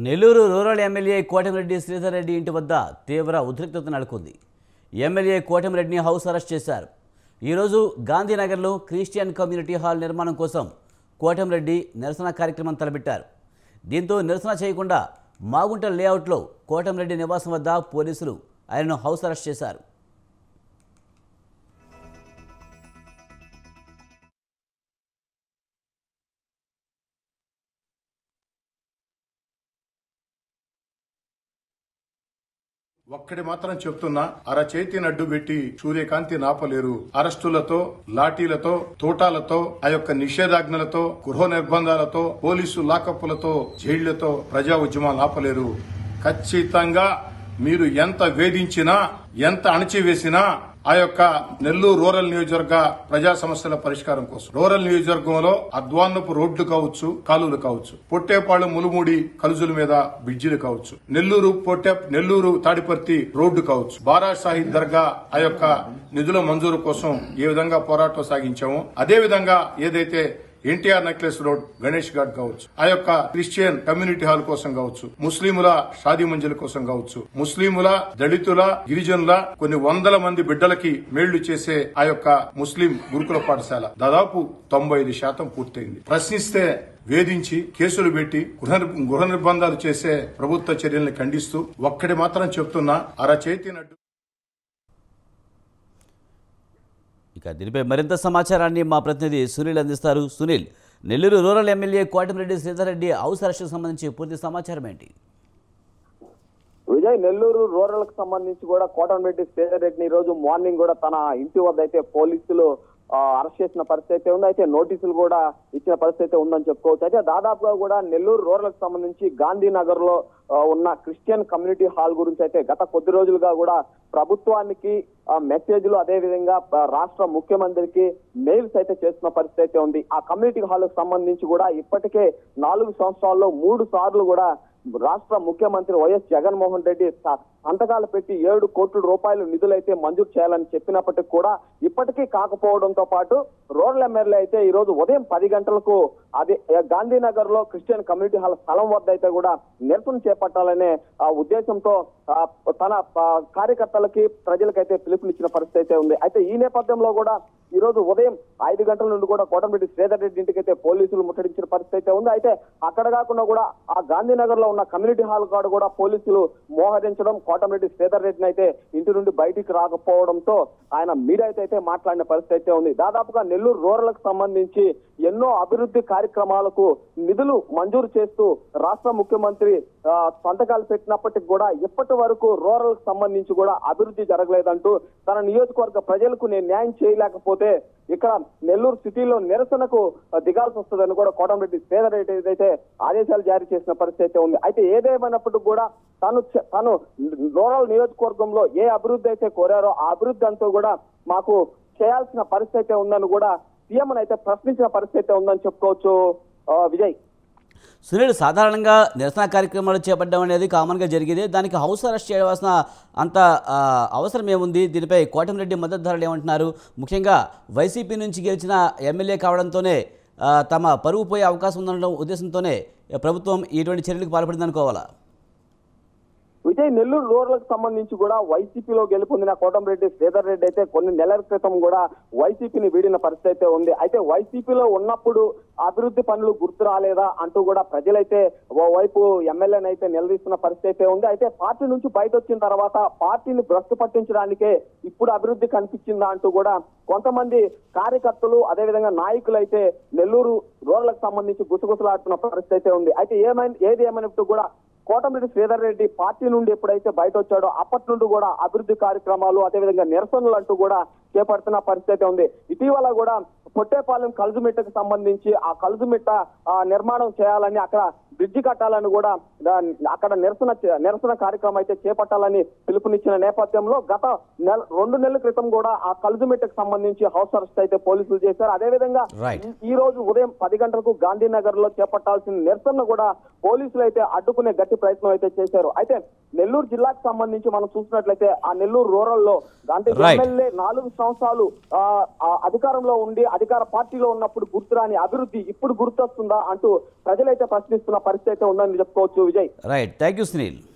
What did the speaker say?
Nellore rural MLA Kotamreddy Sridhar Reddy ఇంటి వద్ద తీవ్ర ఉద్రిక్తత నెలకొంది. ఎమ్మెల్యే కోటమిరెడ్డిని హౌస్ అరెస్ట్ చేశారు. ఈరోజు గాంధీనగర్లో క్రిస్టియన్ కమ్యూనిటీ హాల్ నిర్మాణం కోసం కోటమిరెడ్డి నిరసన కార్యక్రమం తలపెట్టారు. దీంతో నిరసన చేయకుండా మాగుంట లేఅవుట్లో కోటమిరెడ్డి నివాసం వద్ద పోలీసులు ఆయనను హౌస్ అరెస్ట్ చేశారు. ఒక్కడి మాత్రం చెప్తున్నా, అరచేతిని అడ్డు పెట్టి సూర్యకాంతి నాపలేరు. అరెస్టులతో, లాఠీలతో, తోటాలతో, ఆ యొక్క నిషేధాజ్ఞలతో, గృహ నిర్బంధాలతో, పోలీసు లాకప్పులతో, జైళ్లతో ప్రజా ఉద్యమాలు ఆపలేరు. ఖచ్చితంగా మీరు ఎంత వేధించినా, ఎంత అణచివేసినా ఆ యొక్క నెల్లూరు రూరల్ నియోజకవర్గ ప్రజా సమస్యల పరిష్కారం కోసం రూరల్ నియోజకవర్గంలో అద్వాన్నపు రోడ్లు కావచ్చు, కాలువలు కావచ్చు, పొట్టేపాడు ములుమూడి కలుజుల మీద బ్రిడ్జిలు కావచ్చు, నెల్లూరు తాడిపర్తి రోడ్డు కావచ్చు, బారా షాహిద్ దర్గా ఆ యొక్క నిధుల మంజూరు కోసం ఏ విధంగా పోరాటం సాగించామో అదే విధంగా ఏదైతే NTR Necklace Road Ganesh Ghat కావచ్చు, ఆ యొక్క క్రిస్టియన్ కమ్యూనిటీ హాల్ కోసం కావచ్చు, ముస్లింల షాదీ మంజిల్ కోసం కావచ్చు, ముస్లింల, దళితుల, గిరిజనుల కొన్ని వందల మంది బిడ్డలకి మేళ్లు చేసే ఆ యొక్క ముస్లిం గురుకుల పాఠశాల దాదాపు 95% పూర్తయింది. ప్రశ్నిస్తే వేధించి కేసులు పెట్టి గృహ నిర్బంధాలు చేసే ప్రభుత్వ చర్యల్ని ఖండిస్తూ ఒక్కడి మాత్రం చెప్తున్నా, అరచేతినట్టు. ఇక దీనిపై మరింత సమాచారాన్ని మా ప్రతినిధి సునీల్ అందిస్తారు. Sunil, Nellore rural MLA Kotamreddy Sridhar Reddy house అరెస్టుకు సంబంధించి పూర్తి సమాచారం ఏంటి? విజయ్, నెల్లూరు రూరల్ కు సంబంధించి కూడా కోటమిరెడ్డి శ్రీధర్ రెడ్డిని ఈ రోజు మార్నింగ్ కూడా తన ఇంటి వద్ద అయితే పోలీసులు అరెస్ట్ చేసిన పరిస్థితి అయితే ఉంది. అయితే నోటీసులు కూడా ఇచ్చిన పరిస్థితి అయితే ఉందని చెప్పుకోవచ్చు. అయితే దాదాపుగా కూడా నెల్లూరు రూరల్ కు సంబంధించి గాంధీనగర్ లో ఉన్న క్రిస్టియన్ కమ్యూనిటీ హాల్ గురించి అయితే గత కొద్ది రోజులుగా కూడా ప్రభుత్వానికి మెసేజ్లు, అదే విధంగా రాష్ట్ర ముఖ్యమంత్రికి మెయిల్స్ అయితే చేస్తున్న పరిస్థితి అయితే ఉంది. ఆ కమ్యూనిటీ హాల్ కు సంబంధించి కూడా ఇప్పటికే 4 సంవత్సరాల్లో 3 సార్లు కూడా రాష్ట్ర ముఖ్యమంత్రి వైఎస్ జగన్మోహన్ రెడ్డి సంతకాలు పెట్టి 7 కోట్ల రూపాయలు నిధులైతే మంజూరు చేయాలని చెప్పినప్పటికీ కూడా ఇప్పటికీ కాకపోవడంతో పాటు రూరల్ ఎమ్మెల్యే అయితే ఈ రోజు ఉదయం 10 గంటలకు అదే గాంధీనగర్ లో క్రిస్టియన్ కమ్యూనిటీ హాల్ స్థలం వద్ద అయితే కూడా నిరసన చేపట్టాలనే ఉద్దేశంతో తన కార్యకర్తలకి, ప్రజలకైతే పిలుపునిచ్చిన పరిస్థితి అయితే ఉంది. అయితే ఈ నేపథ్యంలో కూడా ఈ రోజు ఉదయం 5 గంటల నుండి కూడా కోటమిరెడ్డి శ్రీధర్ రెడ్డి ఇంటికి అయితే పోలీసులు ముట్టడించిన పరిస్థితి అయితే ఉంది. అయితే అక్కడ కాకుండా కూడా ఆ గాంధీనగర్ లో ఉన్న కమ్యూనిటీ హాల్ కాడ కూడా పోలీసులు మోహరించడం, కోటమిరెడ్డి శ్రీధర్ రెడ్డిని అయితే ఇంటి నుండి బయటికి రాకపోవడంతో ఆయన మీడియా అయితే మాట్లాడిన పరిస్థితి అయితే ఉంది. దాదాపుగా నెల్లూరు రూరల్ కు సంబంధించి ఎన్నో అభివృద్ధి కార్యక్రమాలకు నిధులు మంజూరు చేస్తూ రాష్ట్ర ముఖ్యమంత్రి సంతకాలు పెట్టినప్పటికీ కూడా ఇప్పటి వరకు రూరల్ కు సంబంధించి కూడా అభివృద్ధి జరగలేదంటూ తన నియోజకవర్గ ప్రజలకు నేను న్యాయం చేయలేకపోతే ఇక్కడ నెల్లూరు సిటీలో నిరసనకు దిగాల్సి వస్తుందని కూడా కోటమిరెడ్డి శ్రీధర్ రెడ్డి అయితే ఆదేశాలు జారీ చేసిన పరిస్థితి అయితే ఉంది. అయితే ఏదేమైనప్పటికీ కూడా తను రూరల్ నియోజకవర్గంలో ఏ అభివృద్ధి అయితే కోరారో ఆ అభివృద్ధి అంతా కూడా మాకు చేయాల్సిన పరిస్థితి అయితే ఉందని కూడా సీఎం అయితే ప్రశ్నించిన పరిస్థితి ఉందని చెప్పుకోవచ్చు. విజయ్, సునీల్, సాధారణంగా నిరసన కార్యక్రమాలు చేపట్టడం అనేది కామన్గా జరిగేది. దానికి హౌస్ అరెస్ట్ చేయవలసిన అంత అవసరం ఏముంది? దీనిపై కోటమిరెడ్డి మద్దతుదారులు ఏమంటున్నారు? ముఖ్యంగా వైసీపీ నుంచి గెలిచిన ఎమ్మెల్యే కావడంతోనే తమ పరువు పోయే అవకాశం ఉందన్న ఉద్దేశంతోనే ప్రభుత్వం ఇటువంటి చర్యలకు పాల్పడింది అనుకోవాలా? విజయ్, నెల్లూరు రూరల్ కు సంబంధించి కూడా వైసీపీలో గెలుపొందిన కోటమిరెడ్డి శ్రీధర్ రెడ్డి అయితే కొన్ని నెలల క్రితం కూడా వైసీపీని వీడిన పరిస్థితి అయితే ఉంది. అయితే వైసీపీలో ఉన్నప్పుడు అభివృద్ధి పనులు గుర్తు రాలేదా అంటూ కూడా ప్రజలైతే ఓవైపు ఎమ్మెల్యేని అయితే నిలదీస్తున్న పరిస్థితి అయితే ఉంది. అయితే పార్టీ నుంచి బయట వచ్చిన తర్వాత పార్టీని భ్రష్టు పట్టించడానికే ఇప్పుడు అభివృద్ధి కనిపించిందా అంటూ కూడా కొంతమంది కార్యకర్తలు, అదేవిధంగా నాయకులు అయితే నెల్లూరు రూరల్ కు సంబంధించి గుసగుసలాడుతున్న పరిస్థితి అయితే ఉంది. అయితే ఏది ఏమైనట్టు కూడా కోటమిరెడ్డి శ్రీధర్ రెడ్డి పార్టీ నుండి ఎప్పుడైతే బయట వచ్చాడో అప్పటి నుండి కూడా అభివృద్ధి కార్యక్రమాలు, అదేవిధంగా నిరసనలు అంటూ కూడా చేపడుతున్న పరిస్థితి ఉంది. ఇటీవల కూడా పొట్టేపాలెం కలుజుమిట్టకు సంబంధించి ఆ కలుజుమిట్ట నిర్మాణం చేయాలని, అక్కడ బ్రిడ్జి కట్టాలని కూడా అక్కడ నిరసన కార్యక్రమం అయితే చేపట్టాలని పిలుపునిచ్చిన నేపథ్యంలో గత 2 నెలల క్రితం కూడా ఆ కలుజుమిట్టకు సంబంధించి హౌస్ అరెస్ట్ అయితే పోలీసులు చేశారు. అదేవిధంగా ఈ రోజు ఉదయం 10 గంటలకు గాంధీనగర్ లో చేపట్టాల్సిన నిరసన కూడా పోలీసులు అయితే అడ్డుకునే గట్టి ప్రయత్నం అయితే చేశారు. అయితే నెల్లూరు జిల్లాకు సంబంధించి మనం చూసినట్లయితే ఆ నెల్లూరు రూరల్ లో అంటే Right. ఎమ్మెల్యే 4 సంవత్సరాలు అధికారంలో ఉండి అధికార పార్టీలో ఉన్నప్పుడు గుర్తురాని అభివృద్ధి ఇప్పుడు గుర్తొస్తుందా అంటూ ప్రజలైతే ప్రశ్నిస్తున్న పరిస్థితి అయితే ఉందని చెప్పుకోవచ్చు Vijay. Right, thank you Sunil.